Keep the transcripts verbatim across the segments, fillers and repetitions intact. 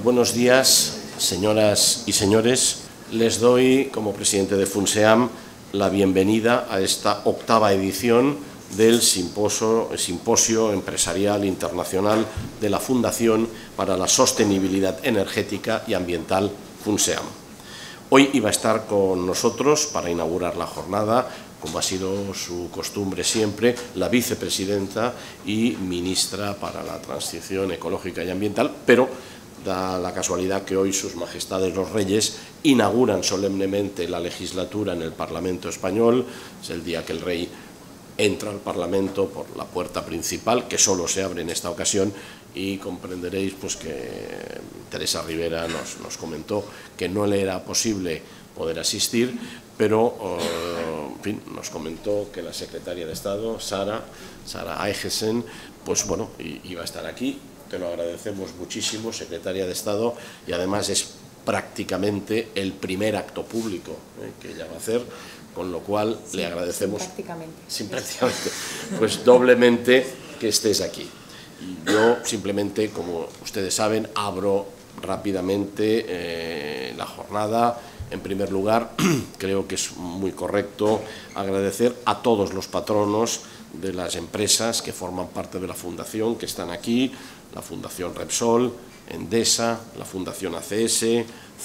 Buenos días, señoras y señores. Les doy, como presidente de FUNSEAM, la bienvenida a esta octava edición del Simposio, Simposio Empresarial Internacional de la Fundación para la Sostenibilidad Energética y Ambiental FUNSEAM. Hoy iba a estar con nosotros para inaugurar la jornada, como ha sido su costumbre siempre, la vicepresidenta y ministra para la Transición Ecológica y Ambiental, pero da la casualidad que hoy sus majestades los reyes inauguran solemnemente la legislatura en el Parlamento español. Es el día que el rey entra al Parlamento por la puerta principal, que solo se abre en esta ocasión, y comprenderéis pues, que Teresa Rivera nos, nos comentó que no le era posible poder asistir, pero uh, en fin, nos comentó que la secretaria de Estado, Sara, Sara Aegesen, pues bueno, iba a estar aquí. Te lo agradecemos muchísimo, secretaria de Estado, y además es prácticamente el primer acto público eh, que ella va a hacer, con lo cual sí, le agradecemos. Sin prácticamente. Sin prácticamente. Pues doblemente que estés aquí. Y yo simplemente, como ustedes saben, abro rápidamente eh, la jornada. En primer lugar, creo que es muy correcto agradecer a todos los patronos de las empresas que forman parte de la Fundación, que están aquí, la Fundación Repsol, Endesa, la Fundación A C S,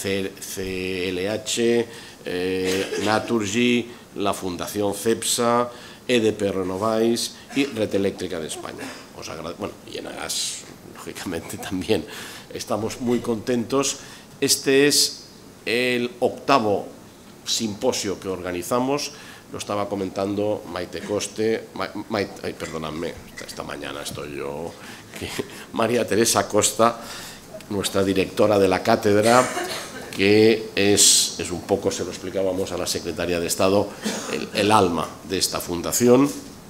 C L H, eh, Naturgy, la Fundación CEPSA, E D P Renováis y Red Eléctrica de España. Os agrade... Bueno, y Enagas, lógicamente, también estamos muy contentos. Este es el octavo simposio que organizamos. Lo estaba comentando Maite Coste, Ma, Maite, ay, perdóname, esta mañana estoy yo, que María Teresa Costa, nuestra directora de la cátedra, que es, es un poco, se lo explicábamos a la secretaria de Estado, el, el alma de esta fundación.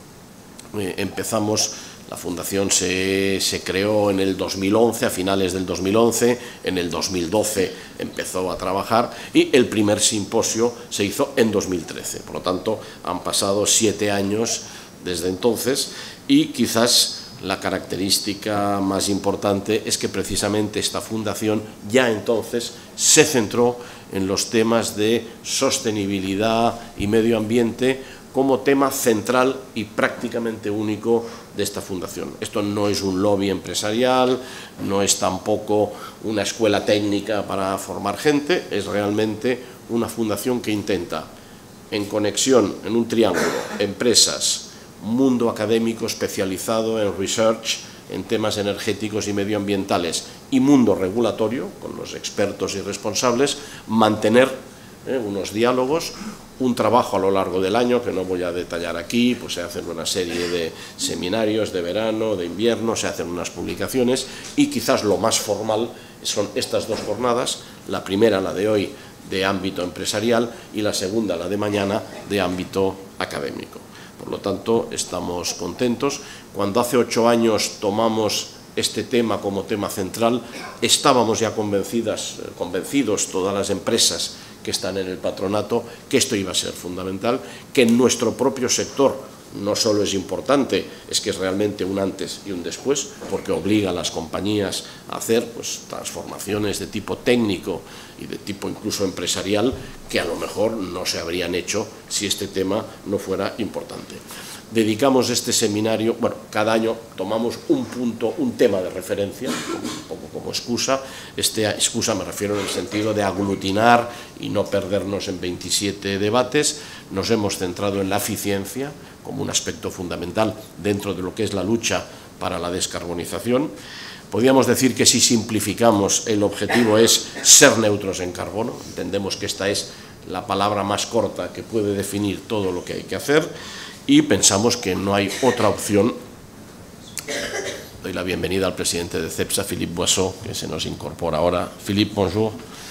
Eh, empezamos, la fundación se, se creó en el dos mil once, a finales del dos mil once, en el dos mil doce empezó a trabajar y el primer simposio se hizo en dos mil trece. Por lo tanto, han pasado siete años desde entonces y quizás la característica más importante es que precisamente esta fundación ya entonces se centró en los temas de sostenibilidad y medio ambiente como tema central y prácticamente único de esta fundación. Esto no es un lobby empresarial, no es tampoco una escuela técnica para formar gente, es realmente una fundación que intenta, en conexión, en un triángulo, empresas, mundo académico especializado en research, en temas energéticos y medioambientales, y mundo regulatorio, con los expertos y responsables, mantener eh, unos diálogos, un trabajo a lo largo del año, que no voy a detallar aquí, pues se hacen una serie de seminarios de verano, de invierno, se hacen unas publicaciones, y quizás lo más formal son estas dos jornadas, la primera, la de hoy, de ámbito empresarial, y la segunda, la de mañana, de ámbito académico. Por lo tanto, estamos contentos. Cuando hace ocho años tomamos este tema como tema central, estábamos ya convencidas, convencidos todas las empresas que están en el patronato, que esto iba a ser fundamental, que en nuestro propio sector no solo es importante, es que es realmente un antes y un después, porque obliga a las compañías a hacer pues, transformaciones de tipo técnico y de tipo incluso empresarial que a lo mejor no se habrían hecho si este tema no fuera importante. Dedicamos este seminario, bueno, cada año tomamos un punto, un tema de referencia, un poco como excusa. Este excusa me refiero en el sentido de aglutinar y no perdernos en veintisiete debates. Nos hemos centrado en la eficiencia como un aspecto fundamental dentro de lo que es la lucha para la descarbonización. Podríamos decir que si simplificamos, el objetivo es ser neutros en carbono. Entendemos que esta es la palabra más corta que puede definir todo lo que hay que hacer. Y pensamos que no hay otra opción. Doy la bienvenida al presidente de CEPSA, Philippe Boisseau, que se nos incorpora ahora. Philippe, bonjour.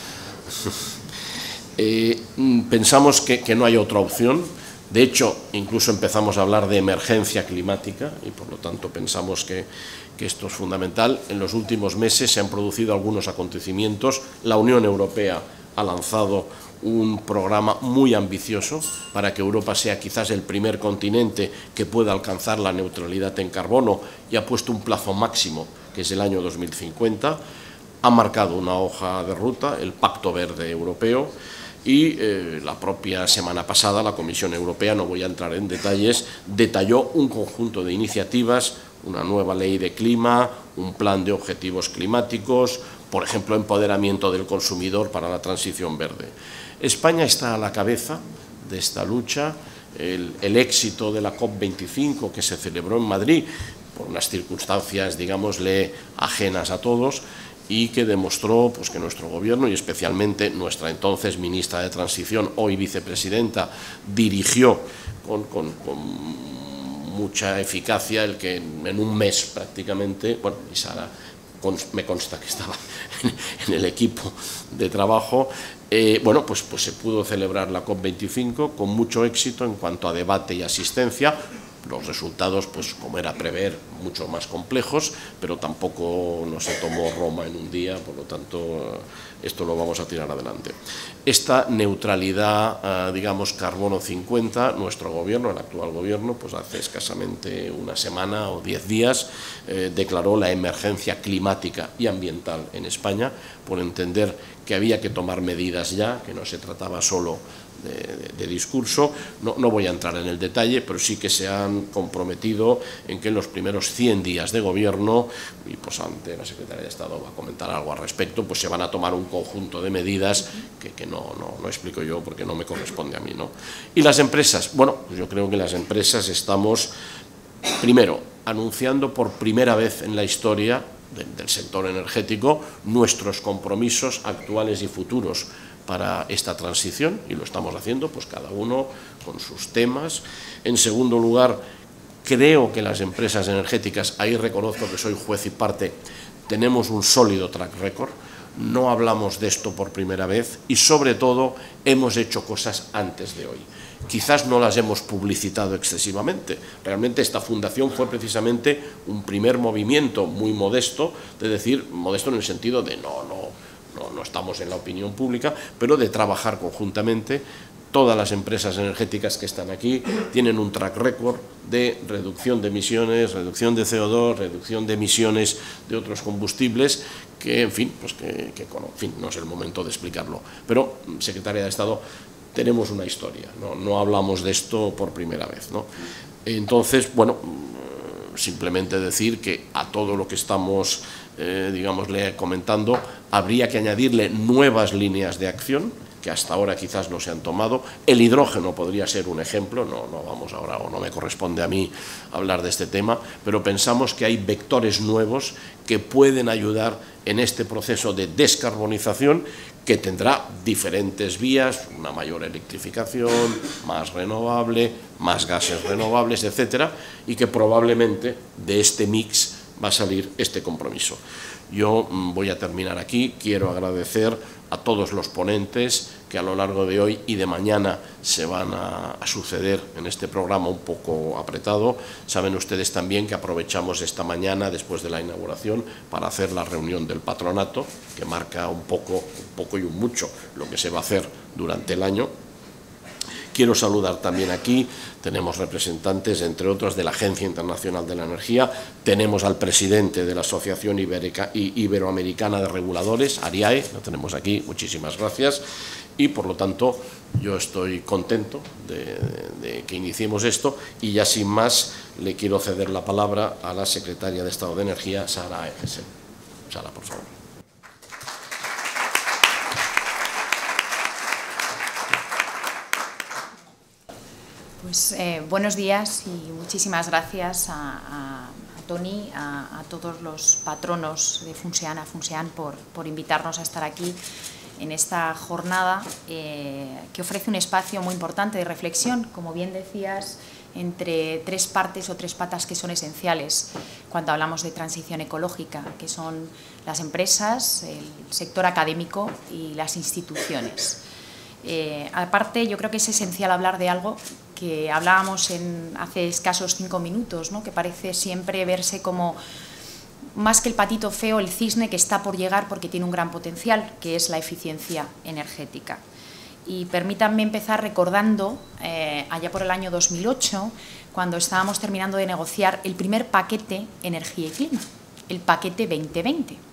Eh, pensamos que, que no hay otra opción. De hecho, incluso empezamos a hablar de emergencia climática y por lo tanto pensamos que, que esto es fundamental. En los últimos meses se han producido algunos acontecimientos. La Unión Europea ha lanzado un programa muy ambicioso para que Europa sea quizás el primer continente que pueda alcanzar la neutralidad en carbono y ha puesto un plazo máximo, que es el año dos mil cincuenta. ha marcado una hoja de ruta, el Pacto Verde Europeo, y eh, la propia semana pasada la Comisión Europea, no voy a entrar en detalles, detalló un conjunto de iniciativas, una nueva ley de clima, un plan de objetivos climáticos, por ejemplo, empoderamiento del consumidor para la transición verde. España está a la cabeza de esta lucha. El, el éxito de la COP veinticinco que se celebró en Madrid, por unas circunstancias, digámosle, ajenas a todos, y que demostró pues, que nuestro gobierno, y especialmente nuestra entonces ministra de Transición, hoy vicepresidenta, dirigió con, con, con mucha eficacia el que en, en un mes prácticamente, bueno, y Sara me consta que estaba en el equipo de trabajo, eh, bueno, pues, pues se pudo celebrar la COP veinticinco con mucho éxito en cuanto a debate y asistencia. Los resultados, pues como era prever, mucho más complejos, pero tampoco no se tomó Roma en un día, por lo tanto, esto lo vamos a tirar adelante. Esta neutralidad, digamos, carbono cincuenta, nuestro gobierno, el actual gobierno, pues hace escasamente una semana o diez días, eh, declaró la emergencia climática y ambiental en España, por entender que había que tomar medidas ya, que no se trataba solo De, de, de discurso. No, no voy a entrar en el detalle, pero sí que se han comprometido en que en los primeros cien días de gobierno, y pues ante la Secretaría de Estado va a comentar algo al respecto, pues se van a tomar un conjunto de medidas que, que no, no, no explico yo porque no me corresponde a mí, ¿no? Y las empresas, bueno, pues yo creo que las empresas estamos, primero, anunciando por primera vez en la historia de, del sector energético nuestros compromisos actuales y futuros para esta transición, y lo estamos haciendo pues cada uno con sus temas. En segundo lugar, creo que las empresas energéticas, ahí reconozco que soy juez y parte, tenemos un sólido track record, no hablamos de esto por primera vez y sobre todo hemos hecho cosas antes de hoy. Quizás no las hemos publicitado excesivamente. Realmente esta fundación fue precisamente un primer movimiento muy modesto, de decir, modesto en el sentido de no, no, No, no estamos en la opinión pública, pero de trabajar conjuntamente. Todas las empresas energéticas que están aquí tienen un track record de reducción de emisiones, reducción de C O dos, reducción de emisiones de otros combustibles, que, en fin, pues que, que en fin, no es el momento de explicarlo. Pero, Secretaria de Estado, tenemos una historia, no, no hablamos de esto por primera vez, ¿no? Entonces, bueno, simplemente decir que a todo lo que estamos, eh, digámosle, comentando, habría que añadirle nuevas líneas de acción que hasta ahora quizás no se han tomado. El hidrógeno podría ser un ejemplo, no, no vamos ahora, o no me corresponde a mí hablar de este tema, pero pensamos que hay vectores nuevos que pueden ayudar en este proceso de descarbonización, que tendrá diferentes vías, una mayor electrificación, más renovable, más gases renovables, etcétera, y que probablemente de este mix va a salir este compromiso. Yo voy a terminar aquí. Quiero agradecer a todos los ponentes que a lo largo de hoy y de mañana se van a, a suceder en este programa un poco apretado. Saben ustedes también que aprovechamos esta mañana, después de la inauguración, para hacer la reunión del patronato, que marca un poco, un poco y un mucho lo que se va a hacer durante el año. Quiero saludar también aquí, tenemos representantes, entre otros, de la Agencia Internacional de la Energía, tenemos al presidente de la Asociación Iberica, Iberoamericana de Reguladores, ARIAE, lo tenemos aquí, muchísimas gracias, y por lo tanto yo estoy contento de, de, de que iniciemos esto, y ya sin más le quiero ceder la palabra a la Secretaria de Estado de Energía, Sara Egesen. Sara, por favor. Pues eh, buenos días y muchísimas gracias a, a, a Toni, a, a todos los patronos de Funsean, a Funsean por, por invitarnos a estar aquí en esta jornada eh, que ofrece un espacio muy importante de reflexión, como bien decías, entre tres partes o tres patas que son esenciales cuando hablamos de transición ecológica, que son las empresas, el sector académico y las instituciones. Eh, aparte, yo creo que es esencial hablar de algo que hablábamos en hace escasos cinco minutos, ¿no? Que parece siempre verse como, más que el patito feo, el cisne que está por llegar porque tiene un gran potencial, que es la eficiencia energética. Y permítanme empezar recordando, eh, allá por el año dos mil ocho, cuando estábamos terminando de negociar el primer paquete energía y clima, el paquete veinte veinte.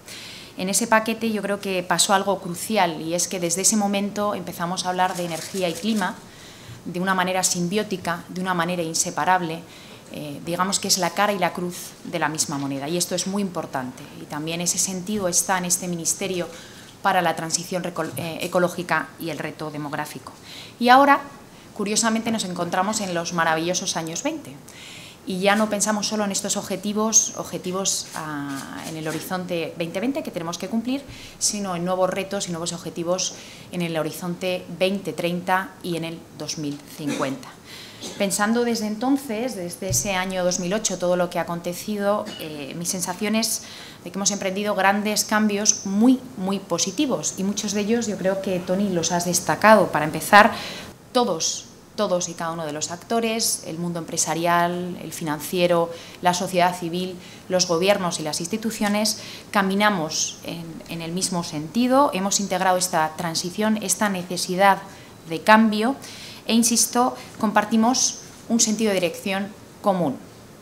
En ese paquete yo creo que pasó algo crucial, y es que desde ese momento empezamos a hablar de energía y clima de una manera simbiótica, de una manera inseparable. Eh, digamos que es la cara y la cruz de la misma moneda, y esto es muy importante, y también ese sentido está en este Ministerio para la Transición Ecológica y el Reto Demográfico. Y ahora, curiosamente, nos encontramos en los maravillosos años veinte, y ya no pensamos solo en estos objetivos, objetivos ah, en el horizonte veinte veinte que tenemos que cumplir, sino en nuevos retos y nuevos objetivos en el horizonte veinte treinta y en el dos mil cincuenta. Pensando desde entonces, desde ese año dos mil ocho, todo lo que ha acontecido, eh, mi sensación es de que hemos emprendido grandes cambios muy, muy positivos, y muchos de ellos yo creo que, Tony, los has destacado. Para empezar, todos, todos y cada uno de los actores, el mundo empresarial, el financiero, la sociedad civil, los gobiernos y las instituciones, caminamos en, en el mismo sentido. Hemos integrado esta transición, esta necesidad de cambio, e, insisto, compartimos un sentido de dirección común.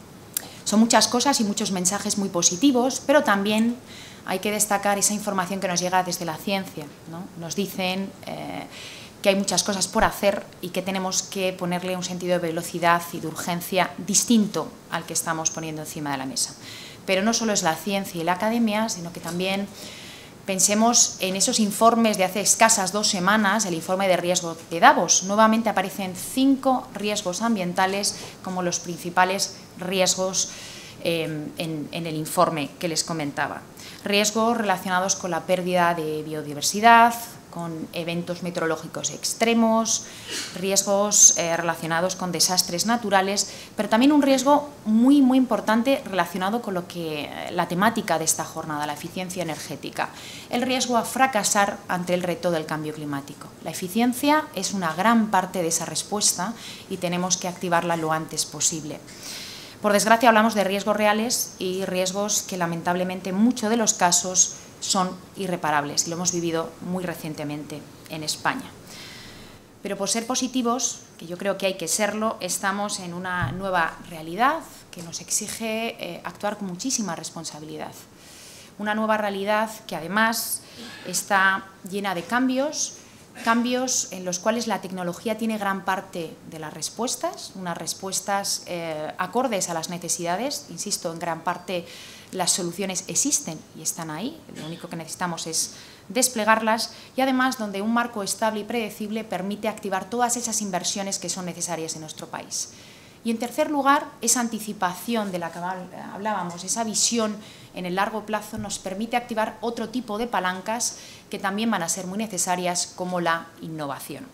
Son muchas cosas y muchos mensajes muy positivos, pero también hay que destacar esa información que nos llega desde la ciencia, ¿no? Nos dicen eh, que hay muchas cosas por hacer y que tenemos que ponerle un sentido de velocidad y de urgencia distinto al que estamos poniendo encima de la mesa. Pero no solo es la ciencia y la academia, sino que también pensemos en esos informes de hace escasas dos semanas, el informe de riesgo de Davos. Nuevamente aparecen cinco riesgos ambientales como los principales riesgos eh, en, en el informe que les comentaba. Riesgos relacionados con la pérdida de biodiversidad, con eventos meteorológicos extremos, riesgos eh, relacionados con desastres naturales, pero también un riesgo muy, muy importante relacionado con lo que, la temática de esta jornada, la eficiencia energética, el riesgo a fracasar ante el reto del cambio climático. La eficiencia es una gran parte de esa respuesta y tenemos que activarla lo antes posible. Por desgracia, hablamos de riesgos reales y riesgos que, lamentablemente, en muchos de los casos son irreparables, y lo hemos vivido muy recientemente en España. Pero por ser positivos, que yo creo que hay que serlo, estamos en una nueva realidad que nos exige eh, actuar con muchísima responsabilidad. Una nueva realidad que además está llena de cambios, cambios en los cuales la tecnología tiene gran parte de las respuestas, unas respuestas eh, acordes a las necesidades. Insisto, en gran parte las soluciones existen y están ahí, lo único que necesitamos es desplegarlas, y además donde un marco estable y predecible permite activar todas esas inversiones que son necesarias en nuestro país. Y en tercer lugar, esa anticipación de la que hablábamos, esa visión en el largo plazo, nos permite activar otro tipo de palancas que también van a ser muy necesarias, como la innovación.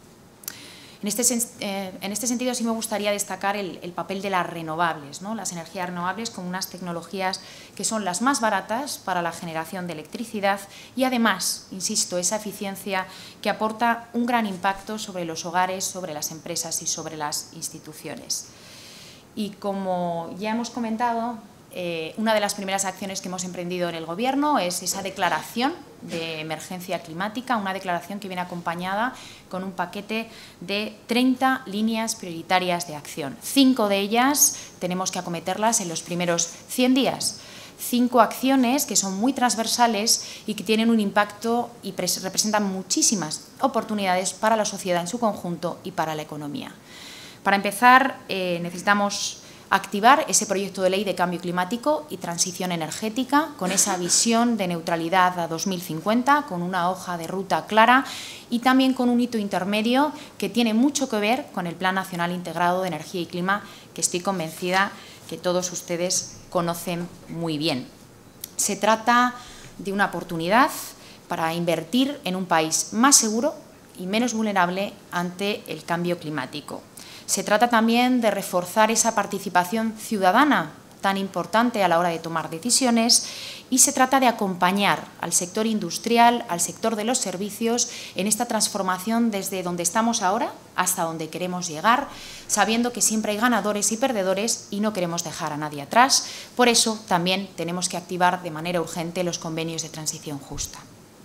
En este, eh, en este sentido, sí me gustaría destacar el, el papel de las renovables, ¿no? Las energías renovables como unas tecnologías que son las más baratas para la generación de electricidad y además, insisto, esa eficiencia que aporta un gran impacto sobre los hogares, sobre las empresas y sobre las instituciones. Y como ya hemos comentado, eh, una de las primeras acciones que hemos emprendido en el Gobierno es esa declaración de emergencia climática, una declaración que viene acompañada con un paquete de treinta líneas prioritarias de acción. Cinco de ellas tenemos que acometerlas en los primeros cien días. Cinco acciones que son muy transversales y que tienen un impacto y representan muchísimas oportunidades para la sociedad en su conjunto y para la economía. Para empezar, eh, necesitamos activar ese proyecto de ley de cambio climático y transición energética con esa visión de neutralidad a dos mil cincuenta, con una hoja de ruta clara y también con un hito intermedio que tiene mucho que ver con el Plan Nacional Integrado de Energía y Clima, que estoy convencida que todos ustedes conocen muy bien. Se trata de una oportunidad para invertir en un país más seguro y menos vulnerable ante el cambio climático. Se trata también de reforzar esa participación ciudadana tan importante a la hora de tomar decisiones, y se trata de acompañar al sector industrial, al sector de los servicios en esta transformación desde donde estamos ahora hasta donde queremos llegar, sabiendo que siempre hay ganadores y perdedores y no queremos dejar a nadie atrás. Por eso también tenemos que activar de manera urgente los convenios de transición justa.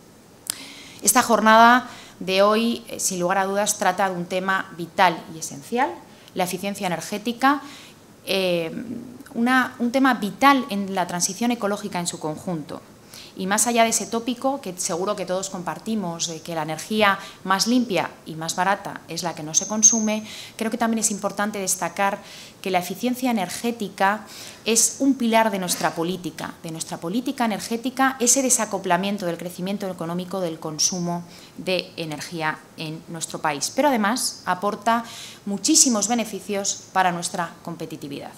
Esta jornada de hoy, sin lugar a dudas, trata de un tema vital y esencial, la eficiencia energética, eh, una, un tema vital en la transición ecológica en su conjunto. Y más allá de ese tópico, que seguro que todos compartimos, de que la energía más limpia y más barata es la que no se consume, creo que también es importante destacar que la eficiencia energética es un pilar de nuestra política, de nuestra política energética, ese desacoplamiento del crecimiento económico del consumo de energía en nuestro país. Pero además aporta muchísimos beneficios para nuestra competitividad.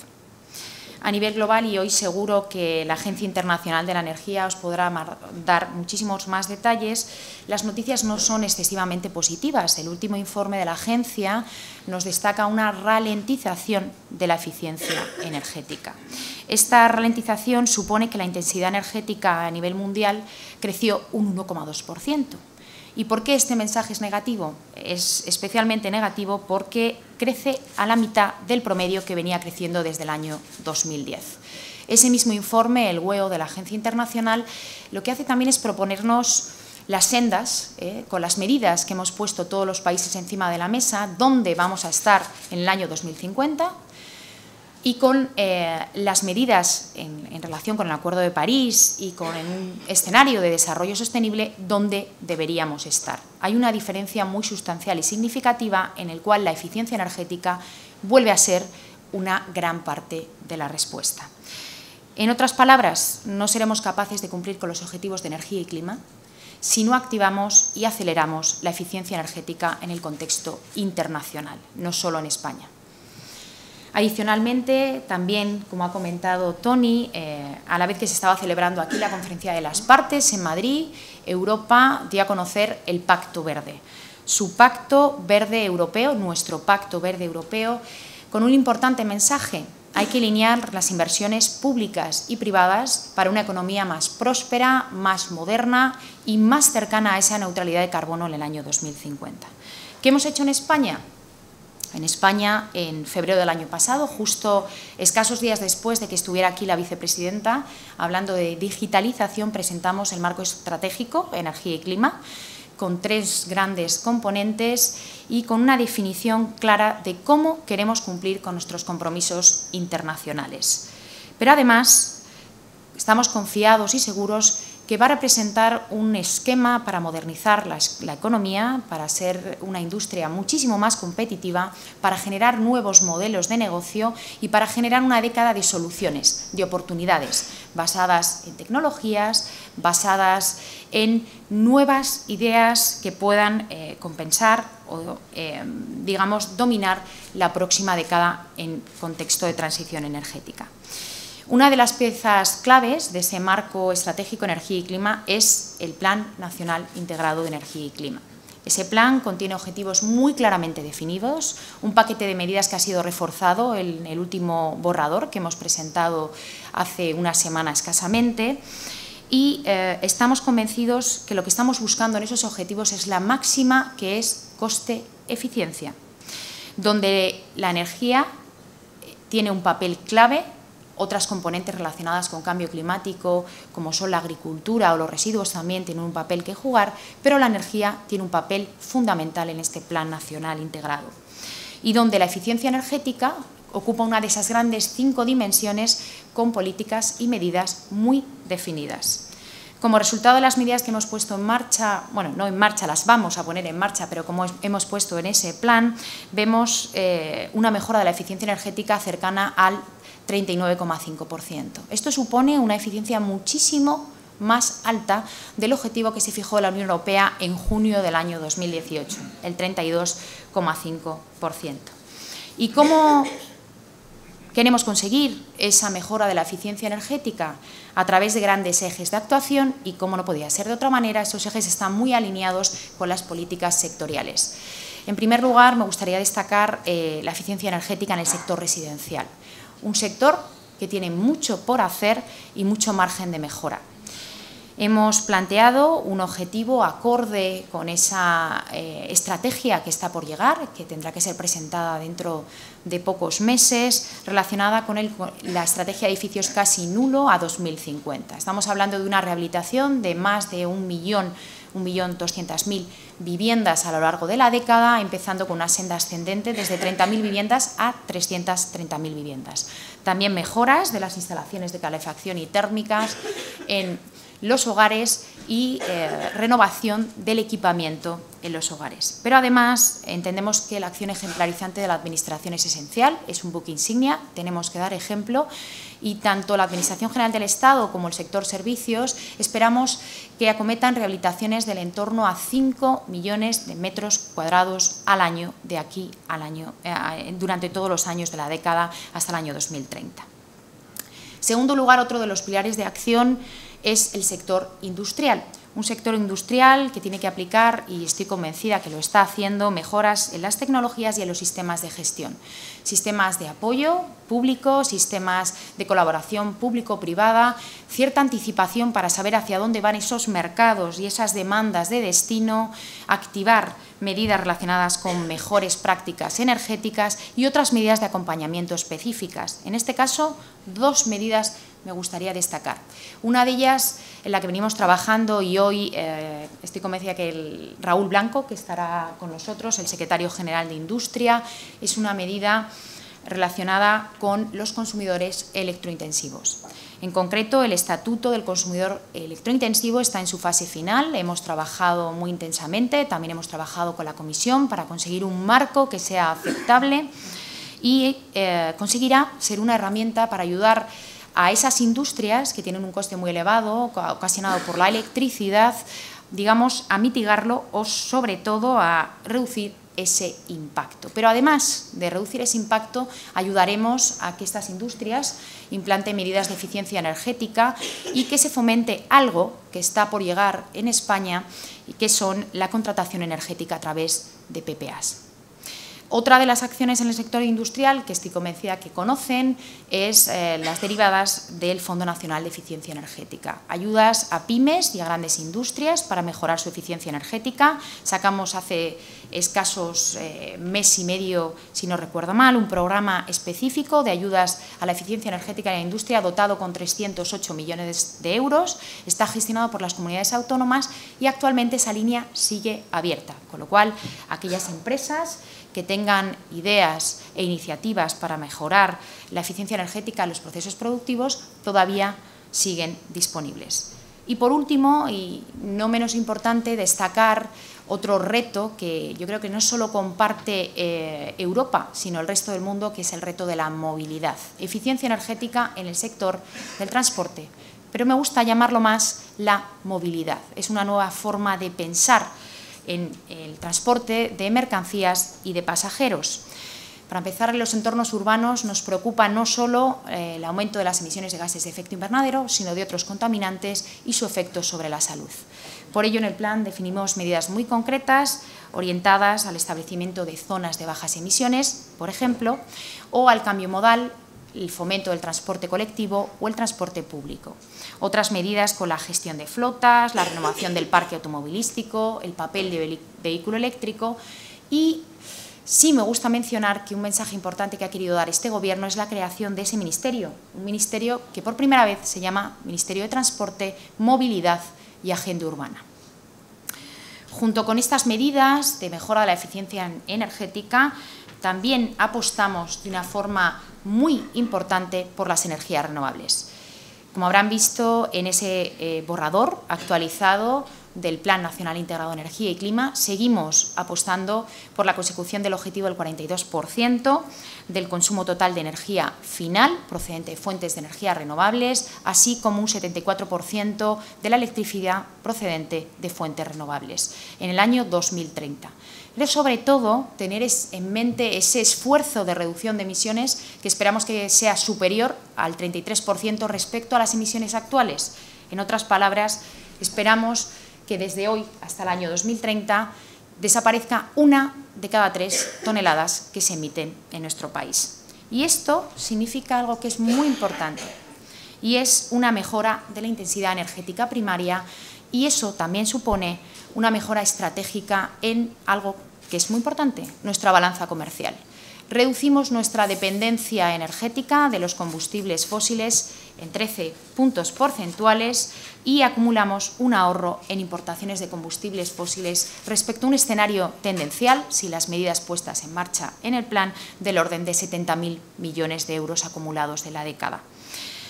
A nivel global, y hoy seguro que la Agencia Internacional de la Energía os podrá dar muchísimos más detalles, las noticias no son excesivamente positivas. El último informe de la agencia nos destaca una ralentización de la eficiencia energética. Esta ralentización supone que la intensidad energética a nivel mundial creció un uno coma dos por ciento. ¿Y por qué este mensaje es negativo? Es especialmente negativo porque crece a la mitad del promedio que venía creciendo desde el año dos mil diez. Ese mismo informe, el W E O de la Agencia Internacional, lo que hace también es proponernos las sendas, eh, con las medidas que hemos puesto todos los países encima de la mesa, dónde vamos a estar en el año dos mil cincuenta, y con eh, las medidas en, en relación con el Acuerdo de París y con un escenario de desarrollo sostenible donde deberíamos estar. Hay una diferencia muy sustancial y significativa en el cual la eficiencia energética vuelve a ser una gran parte de la respuesta. En otras palabras, no seremos capaces de cumplir con los objetivos de energía y clima si no activamos y aceleramos la eficiencia energética en el contexto internacional, no solo en España. Adicionalmente, también, como ha comentado Tony, eh, a la vez que se estaba celebrando aquí la Conferencia de las Partes en Madrid, Europa dio a conocer el Pacto Verde. Su Pacto Verde Europeo, nuestro Pacto Verde Europeo, con un importante mensaje. Hay que alinear las inversiones públicas y privadas para una economía más próspera, más moderna y más cercana a esa neutralidad de carbono en el año dos mil cincuenta. ¿Qué hemos hecho en España? En España, en febrero del año pasado, justo escasos días después de que estuviera aquí la vicepresidenta, hablando de digitalización, presentamos el marco estratégico Energía y Clima, con tres grandes componentes y con una definición clara de cómo queremos cumplir con nuestros compromisos internacionales. Pero además, estamos confiados y seguros que va a representar un esquema para modernizar la, la economía, para ser una industria muchísimo más competitiva, para generar nuevos modelos de negocio y para generar una década de soluciones, de oportunidades, basadas en tecnologías, basadas en nuevas ideas que puedan eh, compensar o, eh, digamos, dominar la próxima década en contexto de transición energética. Una de las piezas claves de ese marco estratégico Energía y Clima es el Plan Nacional Integrado de Energía y Clima. Ese plan contiene objetivos muy claramente definidos, un paquete de medidas que ha sido reforzado en el último borrador que hemos presentado hace una semana escasamente y eh, estamos convencidos que lo que estamos buscando en esos objetivos es la máxima, que es coste-eficiencia, donde la energía tiene un papel clave. Otras componentes relacionadas con cambio climático, como son la agricultura o los residuos, también tienen un papel que jugar, pero la energía tiene un papel fundamental en este Plan Nacional Integrado. Y donde la eficiencia energética ocupa una de esas grandes cinco dimensiones con políticas y medidas muy definidas. Como resultado de las medidas que hemos puesto en marcha, bueno, no en marcha, las vamos a poner en marcha, pero como hemos puesto en ese plan, vemos eh, una mejora de la eficiencia energética cercana al treinta y nueve coma cinco por ciento. Esto supone una eficiencia muchísimo más alta del objetivo que se fijó la Unión Europea en junio del año dos mil dieciocho, el treinta y dos coma cinco por ciento. ¿Y cómo queremos conseguir esa mejora de la eficiencia energética? A través de grandes ejes de actuación y, como no podía ser de otra manera, estos ejes están muy alineados con las políticas sectoriales. En primer lugar, me gustaría destacar eh, la eficiencia energética en el sector residencial. Un sector que tiene mucho por hacer y mucho margen de mejora. Hemos planteado un objetivo acorde con esa eh, estrategia que está por llegar, que tendrá que ser presentada dentro de pocos meses, relacionada con, el, con la estrategia de edificios casi nulo a dos mil cincuenta. Estamos hablando de una rehabilitación de más de un millón, un millón doscientas mil viviendas a lo largo de la década, empezando con una senda ascendente desde treinta mil viviendas a trescientas treinta mil viviendas. También mejoras de las instalaciones de calefacción y térmicas en los hogares y eh, renovación del equipamiento en los hogares. Pero además entendemos que la acción ejemplarizante de la Administración es esencial, es un buque insignia, tenemos que dar ejemplo y tanto la Administración General del Estado como el sector servicios esperamos que acometan rehabilitaciones del entorno a cinco millones de metros cuadrados al año de aquí al año, eh, durante todos los años de la década hasta el año dos mil treinta. En segundo lugar, otro de los pilares de acción es el sector industrial. Un sector industrial que tiene que aplicar, y estoy convencida que lo está haciendo, mejoras en las tecnologías y en los sistemas de gestión. Sistemas de apoyo público, sistemas de colaboración público-privada, cierta anticipación para saber hacia dónde van esos mercados y esas demandas de destino, activar medidas relacionadas con mejores prácticas energéticas y otras medidas de acompañamiento específicas. En este caso, dos medidas me gustaría destacar. Una de ellas, en la que venimos trabajando y hoy eh, estoy convencida que el Raúl Blanco, que estará con nosotros, el secretario general de Industria, es una medida relacionada con los consumidores electrointensivos. En concreto, el Estatuto del Consumidor Electrointensivo está en su fase final. Hemos trabajado muy intensamente, también hemos trabajado con la Comisión para conseguir un marco que sea aceptable y eh, conseguirá ser una herramienta para ayudar a esas industrias que tienen un coste muy elevado, ocasionado por la electricidad, digamos, a mitigarlo o, sobre todo, a reducir ese impacto. Pero además de reducir ese impacto, ayudaremos a que estas industrias implanten medidas de eficiencia energética y que se fomente algo que está por llegar en España y que son la contratación energética a través de P P As. Otra de las acciones en el sector industrial que estoy convencida que conocen es eh, las derivadas del Fondo Nacional de Eficiencia Energética. Ayudas a pymes y a grandes industrias para mejorar su eficiencia energética. Sacamos hace escasos eh, mes y medio, si no recuerdo mal, un programa específico de ayudas a la eficiencia energética en la industria dotado con trescientos ocho millones de euros. Está gestionado por las comunidades autónomas y actualmente esa línea sigue abierta, con lo cual aquellas empresas que tengan ideas e iniciativas para mejorar la eficiencia energética en los procesos productivos todavía siguen disponibles. Y por último, y no menos importante, destacar otro reto que yo creo que no solo comparte eh, Europa, sino el resto del mundo, que es el reto de la movilidad. Eficiencia energética en el sector del transporte, pero me gusta llamarlo más la movilidad. Es una nueva forma de pensar en el transporte de mercancías y de pasajeros. Para empezar, en los entornos urbanos nos preocupa no solo eh, el aumento de las emisiones de gases de efecto invernadero, sino de otros contaminantes y su efecto sobre la salud. Por ello, en el plan definimos medidas muy concretas orientadas al establecimiento de zonas de bajas emisiones, por ejemplo, o al cambio modal, el fomento del transporte colectivo o el transporte público. Otras medidas con la gestión de flotas, la renovación del parque automovilístico, el papel de vehículo eléctrico y sí me gusta mencionar que un mensaje importante que ha querido dar este Gobierno es la creación de ese ministerio, un ministerio que por primera vez se llama Ministerio de Transporte, Movilidad y Agenda Urbana. Junto con estas medidas de mejora de la eficiencia energética, también apostamos de una forma muy importante por las energías renovables. Como habrán visto en ese eh, borrador actualizado del Plan Nacional Integrado de Energía y Clima, seguimos apostando por la consecución del objetivo del cuarenta y dos por ciento del consumo total de energía final procedente de fuentes de energía renovables, así como un setenta y cuatro por ciento de la electricidad procedente de fuentes renovables en el año dos mil treinta. Pero sobre todo, tener en mente ese esfuerzo de reducción de emisiones que esperamos que sea superior al treinta y tres por ciento respecto a las emisiones actuales. En otras palabras, esperamos que desde hoy hasta el año dos mil treinta desaparezca una de cada tres toneladas que se emiten en nuestro país. Y esto significa algo que es muy importante, y es una mejora de la intensidad energética primaria, y eso también supone una mejora estratégica en algo que es muy importante, nuestra balanza comercial. Reducimos nuestra dependencia energética de los combustibles fósiles en trece puntos porcentuales y acumulamos un ahorro en importaciones de combustibles fósiles respecto a un escenario tendencial, si las medidas puestas en marcha en el plan, del orden de setenta mil millones de euros acumulados de la década.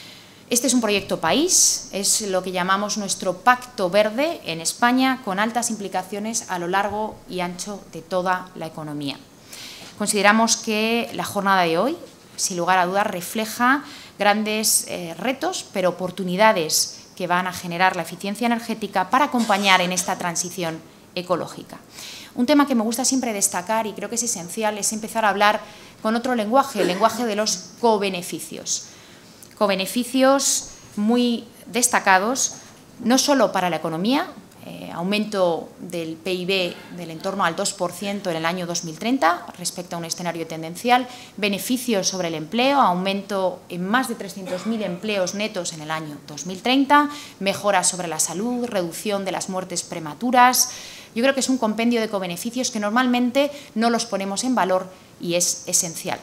Este es un proyecto país, es lo que llamamos nuestro Pacto Verde en España, con altas implicaciones a lo largo y ancho de toda la economía. Consideramos que la jornada de hoy, sin lugar a dudas, refleja grandes eh, retos, pero oportunidades que van a generar la eficiencia energética para acompañar en esta transición ecológica. Un tema que me gusta siempre destacar y creo que es esencial es empezar a hablar con otro lenguaje, el lenguaje de los cobeneficios. Cobeneficios muy destacados, no solo para la economía, eh, aumento del P I B del entorno al dos por ciento en el año dos mil treinta respecto a un escenario tendencial, beneficios sobre el empleo, aumento en más de trescientos mil empleos netos en el año dos mil treinta, mejoras sobre la salud, reducción de las muertes prematuras. Yo creo que es un compendio de cobeneficios que normalmente no los ponemos en valor y es esencial.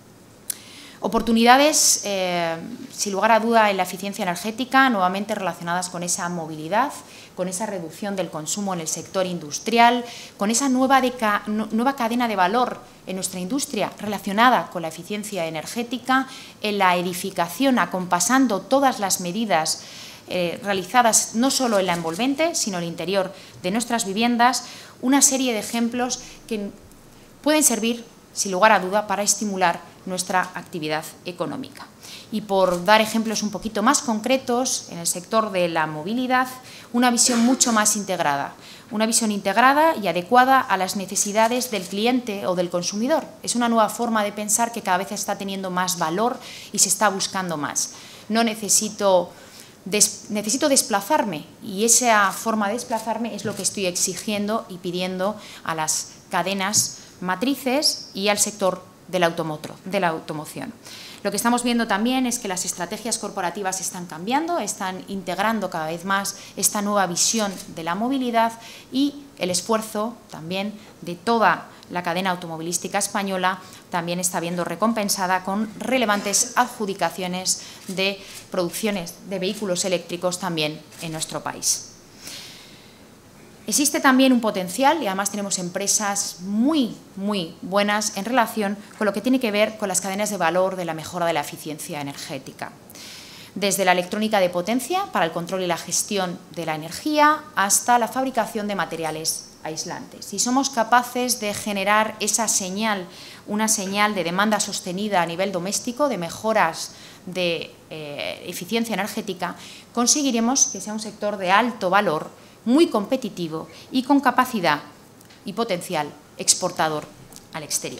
Oportunidades, eh, sin lugar a duda, en la eficiencia energética, nuevamente relacionadas con esa movilidad, con esa reducción del consumo en el sector industrial, con esa nueva, deca, nueva cadena de valor en nuestra industria relacionada con la eficiencia energética, en la edificación, acompasando todas las medidas eh, realizadas no solo en la envolvente, sino en el interior de nuestras viviendas, una serie de ejemplos que pueden servir, sin lugar a duda, para estimular nuestra actividad económica. Y por dar ejemplos un poquito más concretos, en el sector de la movilidad, una visión mucho más integrada, una visión integrada y adecuada a las necesidades del cliente o del consumidor. Es una nueva forma de pensar que cada vez está teniendo más valor y se está buscando más. No necesito, des, necesito desplazarme, y esa forma de desplazarme es lo que estoy exigiendo y pidiendo a las cadenas matrices y al sector de la, de la automoción. Lo que estamos viendo también es que las estrategias corporativas están cambiando, están integrando cada vez más esta nueva visión de la movilidad, y el esfuerzo también de toda la cadena automovilística española también está viendo recompensada con relevantes adjudicaciones de producciones de vehículos eléctricos también en nuestro país. Existe también un potencial, y además tenemos empresas muy, muy buenas en relación con lo que tiene que ver con las cadenas de valor de la mejora de la eficiencia energética. Desde la electrónica de potencia para el control y la gestión de la energía hasta la fabricación de materiales aislantes. Si somos capaces de generar esa señal, una señal de demanda sostenida a nivel doméstico, de mejoras de eh, eficiencia energética, conseguiremos que sea un sector de alto valor, muy competitivo y con capacidad y potencial exportador al exterior.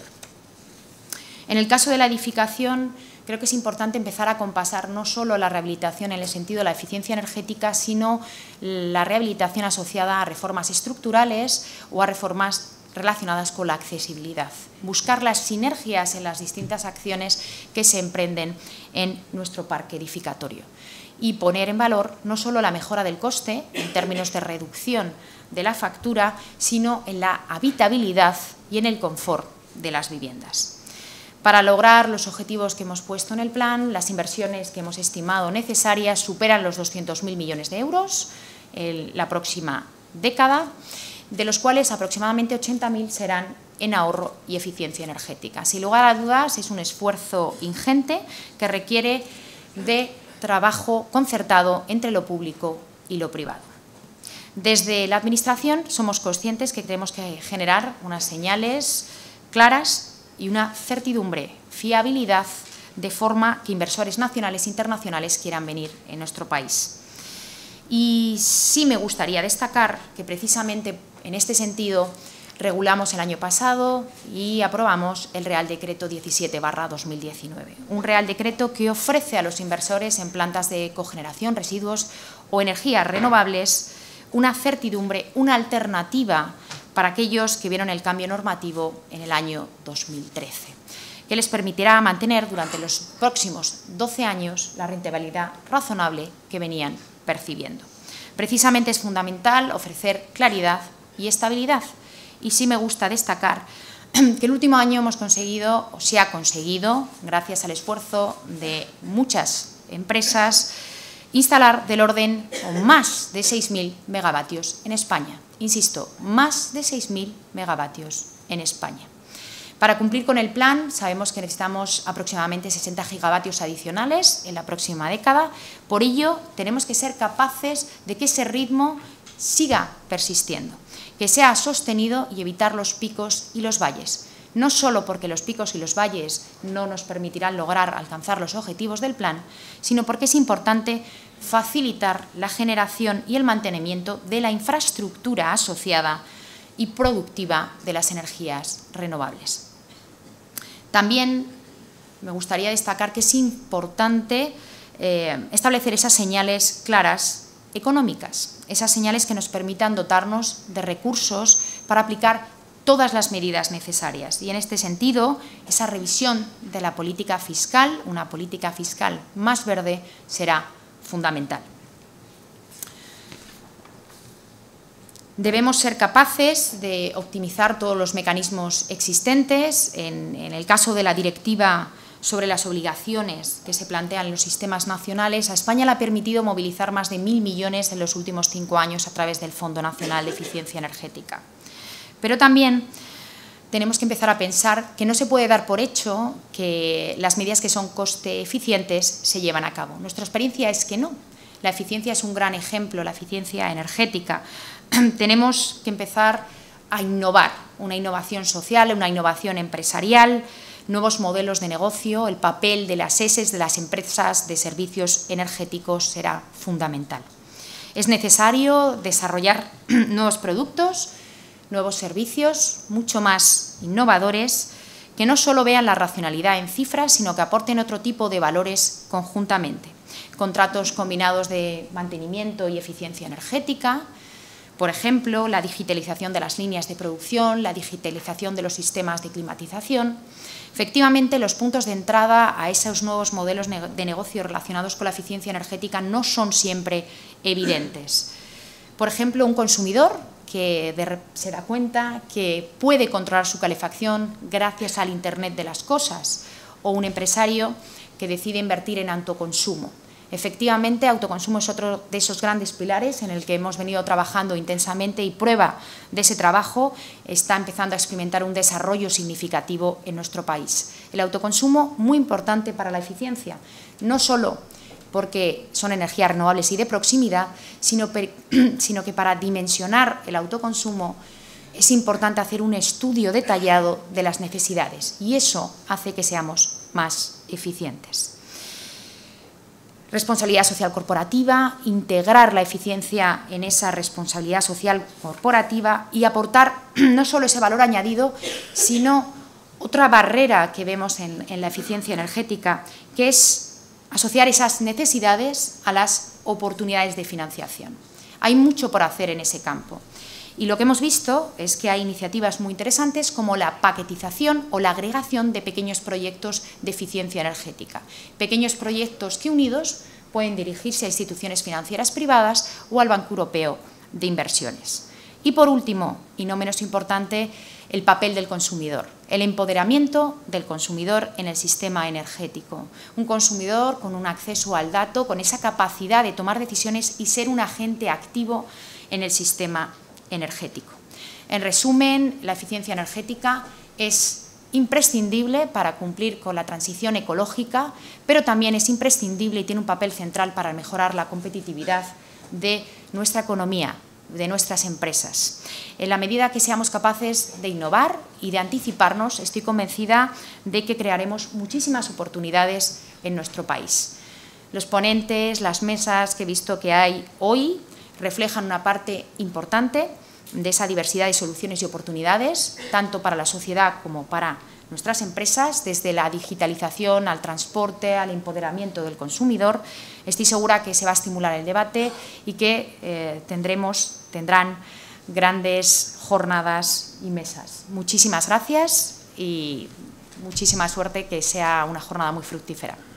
En el caso de la edificación, creo que es importante empezar a compasar no solo la rehabilitación en el sentido de la eficiencia energética, sino la rehabilitación asociada a reformas estructurales o a reformas relacionadas con la accesibilidad. Buscar las sinergias en las distintas acciones que se emprenden en nuestro parque edificatorio. Y poner en valor no solo la mejora del coste, en términos de reducción de la factura, sino en la habitabilidad y en el confort de las viviendas. Para lograr los objetivos que hemos puesto en el plan, las inversiones que hemos estimado necesarias superan los doscientos mil millones de euros en la próxima década, de los cuales aproximadamente ochenta mil serán en ahorro y eficiencia energética. Sin lugar a dudas, es un esfuerzo ingente que requiere de trabajo concertado entre lo público y lo privado. Desde la Administración somos conscientes que tenemos que generar unas señales claras y una certidumbre, fiabilidad, de forma que inversores nacionales e internacionales quieran venir en nuestro país. Y sí me gustaría destacar que precisamente en este sentido regulamos el año pasado y aprobamos el Real Decreto diecisiete barra dos mil diecinueve, un Real Decreto que ofrece a los inversores en plantas de cogeneración, residuos o energías renovables una certidumbre, una alternativa para aquellos que vieron el cambio normativo en el año dos mil trece, que les permitirá mantener durante los próximos doce años la rentabilidad razonable que venían percibiendo. Precisamente es fundamental ofrecer claridad y estabilidad. Y sí me gusta destacar que el último año hemos conseguido, o se ha conseguido, gracias al esfuerzo de muchas empresas, instalar del orden o más de seis mil megavatios en España. Insisto, más de seis mil megavatios en España. Para cumplir con el plan, sabemos que necesitamos aproximadamente sesenta gigavatios adicionales en la próxima década. Por ello, tenemos que ser capaces de que ese ritmo siga persistiendo, que sea sostenido y evitar los picos y los valles. No solo porque los picos y los valles no nos permitirán lograr alcanzar los objetivos del plan, sino porque es importante facilitar la generación y el mantenimiento de la infraestructura asociada y productiva de las energías renovables. También me gustaría destacar que es importante eh, establecer esas señales claras económicas, esas señales que nos permitan dotarnos de recursos para aplicar todas las medidas necesarias. Y en este sentido, esa revisión de la política fiscal, una política fiscal más verde, será fundamental. Debemos ser capaces de optimizar todos los mecanismos existentes. En, en el caso de la directiva sobre las obligaciones que se plantean en los sistemas nacionales, a España le ha permitido movilizar más de mil millones en los últimos cinco años a través del Fondo Nacional de Eficiencia Energética. Pero también tenemos que empezar a pensar que no se puede dar por hecho que las medidas que son coste eficientes se llevan a cabo. Nuestra experiencia es que no. La eficiencia es un gran ejemplo, la eficiencia energética. Tenemos que empezar a innovar, una innovación social, una innovación empresarial, nuevos modelos de negocio. El papel de las E S E, de las empresas de servicios energéticos, será fundamental. Es necesario desarrollar nuevos productos, nuevos servicios mucho más innovadores, que no solo vean la racionalidad en cifras, sino que aporten otro tipo de valores conjuntamente. Contratos combinados de mantenimiento y eficiencia energética, por ejemplo, la digitalización de las líneas de producción, la digitalización de los sistemas de climatización. Efectivamente, los puntos de entrada a esos nuevos modelos de negocio relacionados con la eficiencia energética no son siempre evidentes. Por ejemplo, un consumidor que se da cuenta que puede controlar su calefacción gracias al Internet de las cosas, o un empresario que decide invertir en autoconsumo. Efectivamente, autoconsumo es otro de esos grandes pilares en el que hemos venido trabajando intensamente, y prueba de ese trabajo está empezando a experimentar un desarrollo significativo en nuestro país. El autoconsumo, muy importante para la eficiencia, no solo porque son energías renovables y de proximidad, sino, sino que para dimensionar el autoconsumo es importante hacer un estudio detallado de las necesidades, y eso hace que seamos más eficientes. Responsabilidad social corporativa, integrar la eficiencia en esa responsabilidad social corporativa y aportar no solo ese valor añadido, sino otra barrera que vemos en, en la eficiencia energética, que es asociar esas necesidades a las oportunidades de financiación. Hay mucho por hacer en ese campo. Y lo que hemos visto es que hay iniciativas muy interesantes como la paquetización o la agregación de pequeños proyectos de eficiencia energética. Pequeños proyectos que unidos pueden dirigirse a instituciones financieras privadas o al Banco Europeo de Inversiones. Y por último, y no menos importante, el papel del consumidor, el empoderamiento del consumidor en el sistema energético. Un consumidor con un acceso al dato, con esa capacidad de tomar decisiones y ser un agente activo en el sistema energético. En resumen, la eficiencia energética es imprescindible para cumplir con la transición ecológica, pero también es imprescindible y tiene un papel central para mejorar la competitividad de nuestra economía, de nuestras empresas. En la medida que seamos capaces de innovar y de anticiparnos, estoy convencida de que crearemos muchísimas oportunidades en nuestro país. Los ponentes, las mesas que he visto que hay hoy, reflejan una parte importante de esa diversidad de soluciones y oportunidades, tanto para la sociedad como para nuestras empresas, desde la digitalización al transporte, al empoderamiento del consumidor. Estoy segura que se va a estimular el debate y que eh, tendremos, tendrán grandes jornadas y mesas. Muchísimas gracias y muchísima suerte, que sea una jornada muy fructífera.